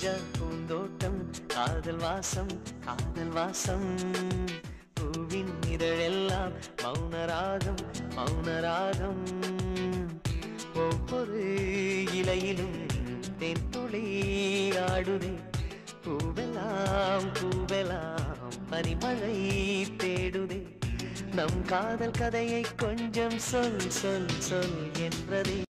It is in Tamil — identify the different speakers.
Speaker 1: ரோஜா பூந்தோட்டம் காதல் வாசம் காதல் வாசம் பூவின் இதழெல்லாம் மௌனராகம் மௌனராகம் ஒவ்வொரு இலையிலும் தென்துளி ஆடுதே பூவெல்லாம் பூவெல்லாம் பனிமழை தேடுதே நம் காதல் கதையை கொஞ்சம் சொல் சொல் சொல் என்றதே